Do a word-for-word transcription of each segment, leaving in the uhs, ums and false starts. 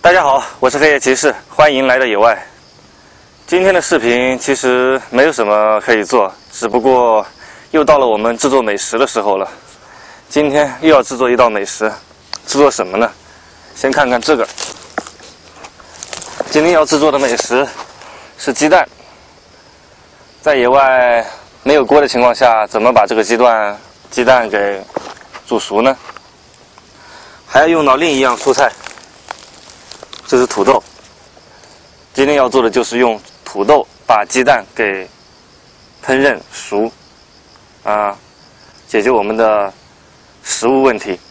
大家好，我是黑夜骑士，欢迎来到野外。今天的视频其实没有什么可以做，只不过又到了我们制作美食的时候了。今天又要制作一道美食，制作什么呢？先看看这个。今天要制作的美食是鸡蛋。在野外没有锅的情况下，怎么把这个鸡蛋鸡蛋给煮熟呢？还要用到另一样蔬菜。这是土豆，今天要做的就是用土豆把鸡蛋给烹饪熟，啊，解决我们的食物问题。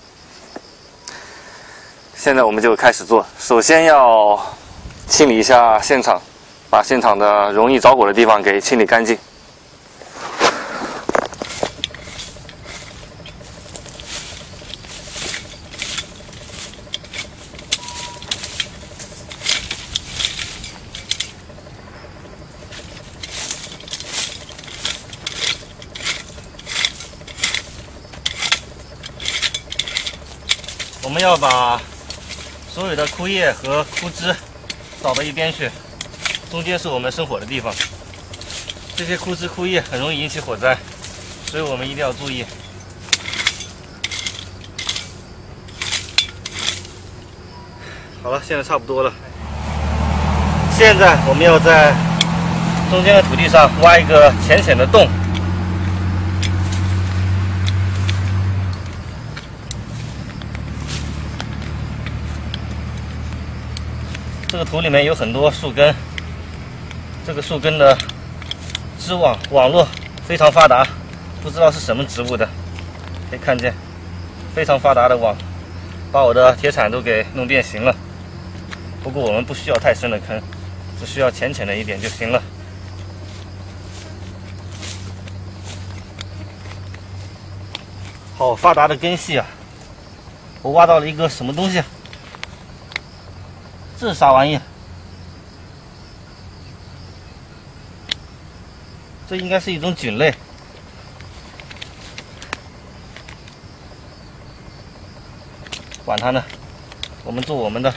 现在我们就开始做，首先要清理一下现场，把现场的容易着火的地方给清理干净。我们要把所有的枯叶和枯枝扫到一边去，中间是我们生火的地方。这些枯枝枯叶很容易引起火灾，所以我们一定要注意。好了，现在差不多了。现在我们要在中间的土地上挖一个浅浅的洞。这个土里面有很多树根，这个树根的织网网络非常发达，不知道是什么植物的，可以看见非常发达的网，把我的铁铲都给弄变形了。不过我们不需要太深的坑，只需要浅浅的一点就行了。好发达的根系啊！我挖到了一个什么东西？这是啥玩意？这应该是一种菌类。管它呢，我们做我们的。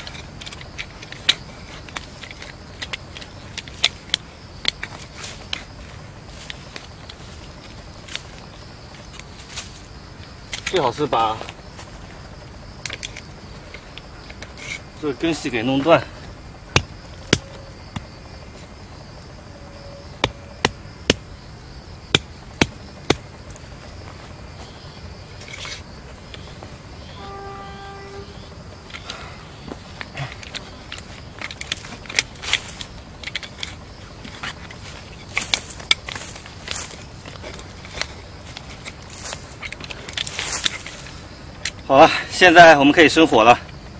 最好是把这个根系给弄断。好了，现在我们可以生火了。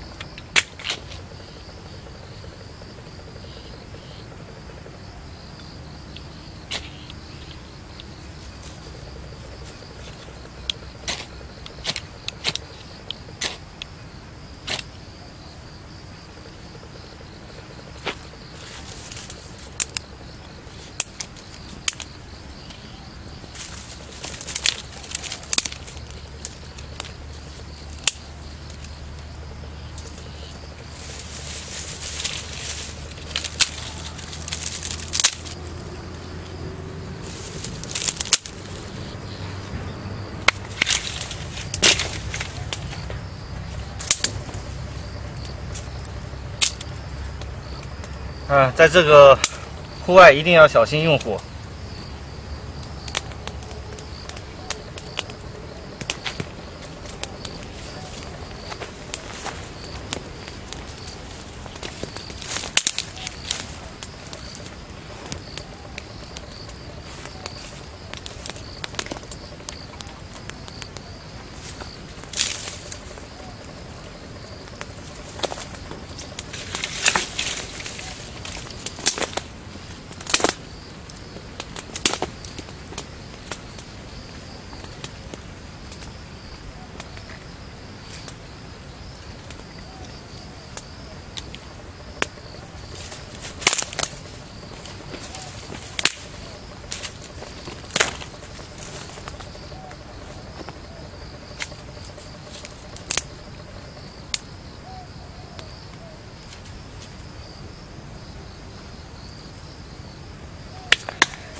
啊，在这个户外一定要小心用火。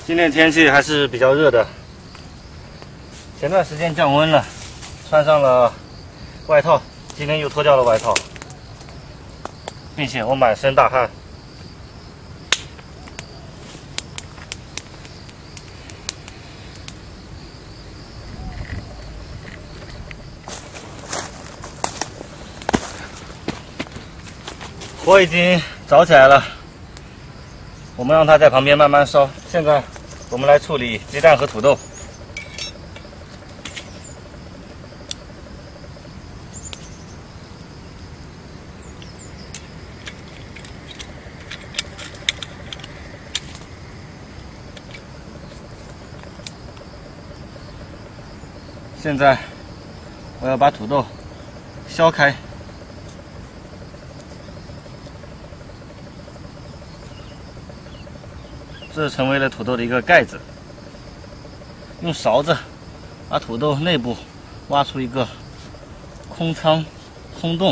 今天天气还是比较热的，前段时间降温了，穿上了外套，今天又脱掉了外套，并且我满身大汗。火已经着起来了，我们让它在旁边慢慢烧。现在我们来处理鸡蛋和土豆。现在我要把土豆削开。这成为了土豆的一个盖子，用勺子把土豆内部挖出一个空仓、空洞。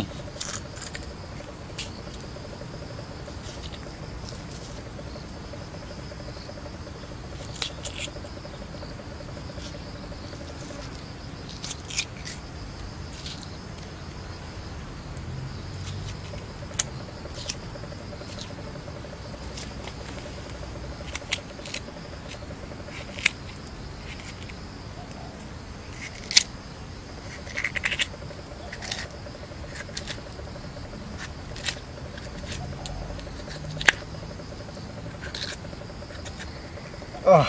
啊！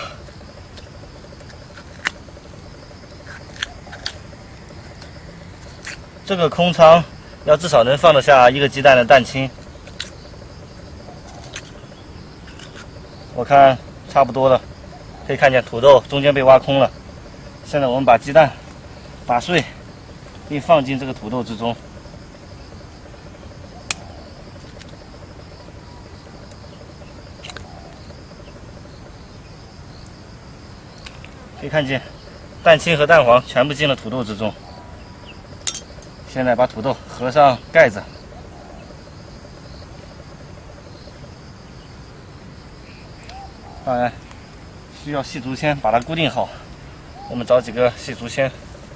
这个空仓要至少能放得下一个鸡蛋的蛋清。我看差不多了，可以看见土豆中间被挖空了。现在我们把鸡蛋打碎，并放进这个土豆之中。可以看见，蛋清和蛋黄全部进了土豆之中。现在把土豆合上盖子，当然需要细竹签把它固定好。我们找几个细竹签。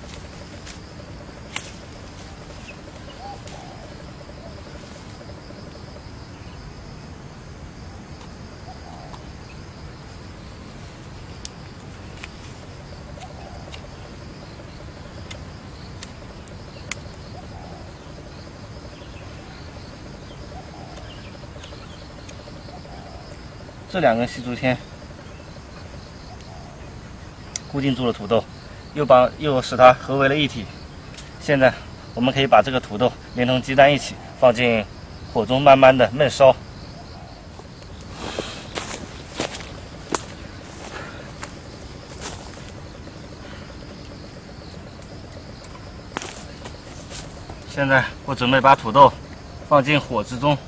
这两根细竹签固定住了土豆，又把又使它合为了一体。现在我们可以把这个土豆连同鸡蛋一起放进火中，慢慢的焖烧。现在我准备把土豆放进火之中。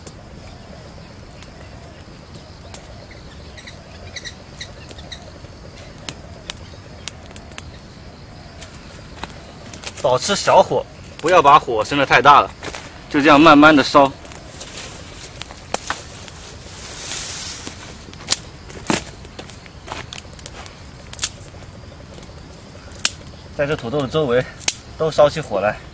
保持小火，不要把火升得太大了，就这样慢慢的烧。在这土豆的周围都烧起火来。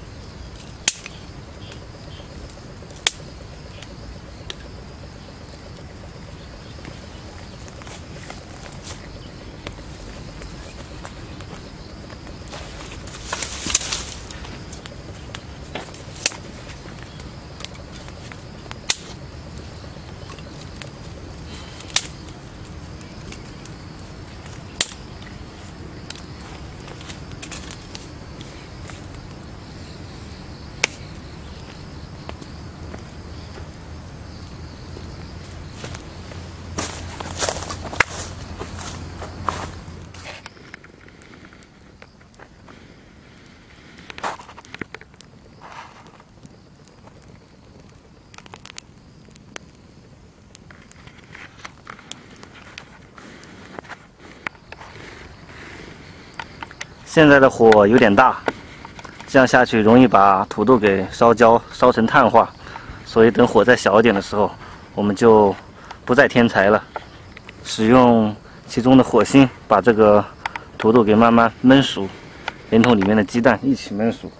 现在的火有点大，这样下去容易把土豆给烧焦，烧成碳化。所以等火再小一点的时候，我们就不再添柴了，使用其中的火星把这个土豆给慢慢焖熟，连同里面的鸡蛋一起焖熟。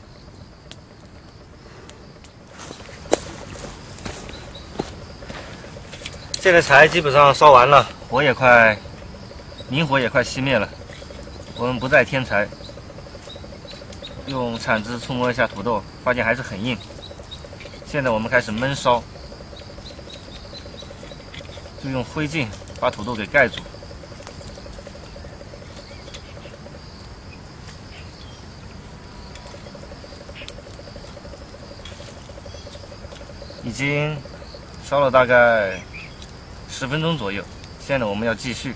现在柴基本上烧完了，火也快，明火也快熄灭了。我们不再添柴，用铲子触摸一下土豆，发现还是很硬。现在我们开始焖烧，就用灰烬把土豆给盖住。已经烧了大概十分钟左右，现在我们要继续。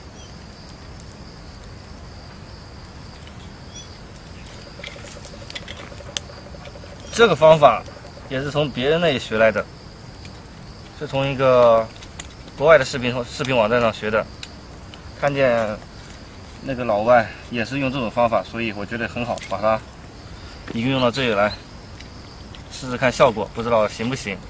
这个方法也是从别人那里学来的，是从一个国外的视频视频网站上学的。看见那个老外也是用这种方法，所以我觉得很好，把它运用到这里来，试试看效果，不知道行不行。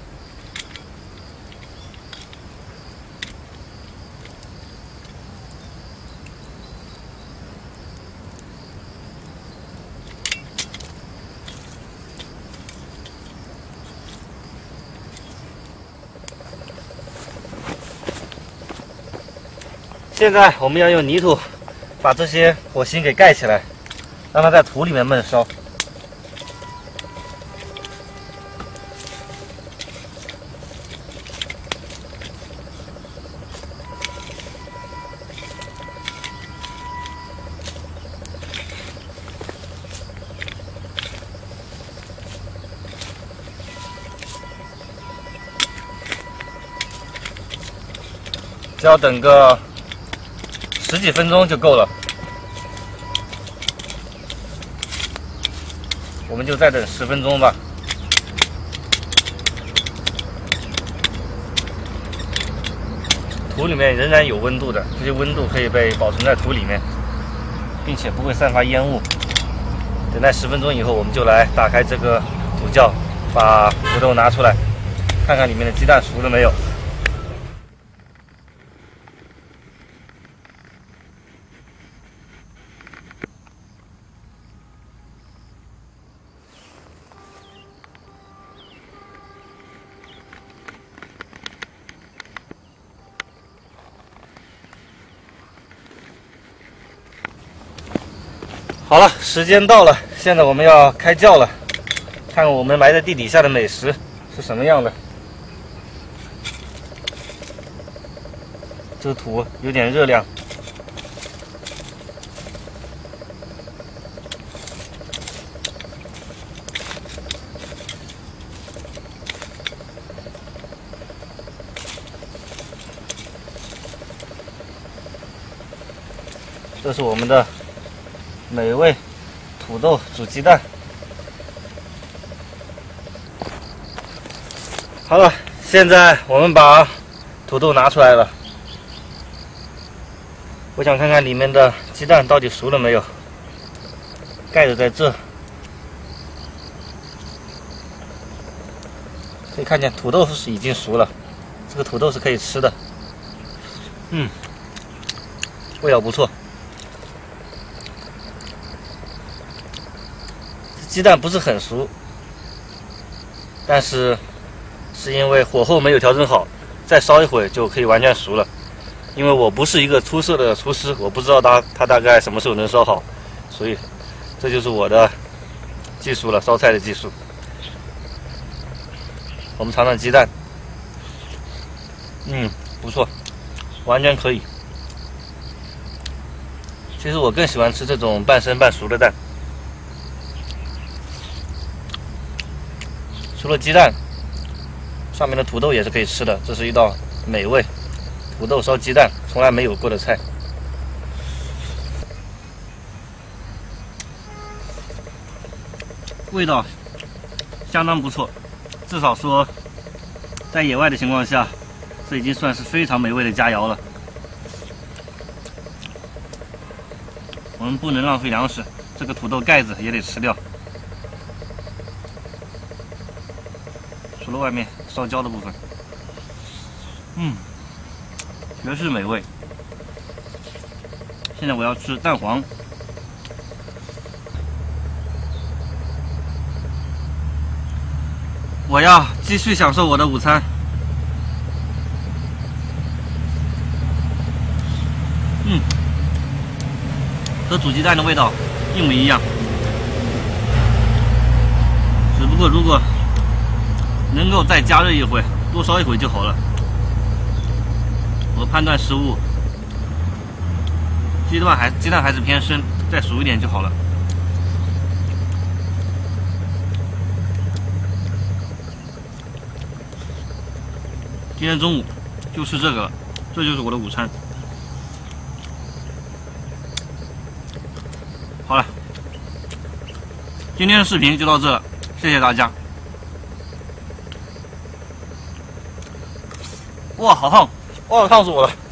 现在我们要用泥土把这些火星给盖起来，让它在土里面焖烧。只要等个十几分钟就够了，我们就再等十分钟吧。土里面仍然有温度的，这些温度可以被保存在土里面，并且不会散发烟雾。等待十分钟以后，我们就来打开这个土窖，把土豆拿出来，看看里面的鸡蛋熟了没有。好了，时间到了，现在我们要开窖了，看看我们埋在地底下的美食是什么样的。这个土有点热量，这是我们的美味土豆煮鸡蛋。好了，现在我们把土豆拿出来了，我想看看里面的鸡蛋到底熟了没有。盖子在这，可以看见土豆是已经熟了，这个土豆是可以吃的。嗯，味道不错。鸡蛋不是很熟，但是是因为火候没有调整好，再烧一会儿就可以完全熟了。因为我不是一个出色的厨师，我不知道它它大概什么时候能烧好，所以这就是我的技术了，烧菜的技术。我们尝尝鸡蛋，嗯，不错，完全可以。其实我更喜欢吃这种半生半熟的蛋。除了鸡蛋，上面的土豆也是可以吃的，这是一道美味土豆烧鸡蛋从来没有过的菜。味道相当不错，至少说在野外的情况下，这已经算是非常美味的佳肴了。我们不能浪费粮食，这个土豆盖子也得吃掉。除了外面烧焦的部分，嗯，绝世美味。 现在我要吃蛋黄。我要继续享受我的午餐。嗯，和煮鸡蛋的味道一模一样，只不过如果能够再加热一会，多烧一会就好了。我判断失误，鸡蛋还鸡蛋还是偏生，再熟一点就好了。今天中午就吃这个了，这就是我的午餐。好了，今天的视频就到这了，谢谢大家。哇，好烫！哇，烫死我了！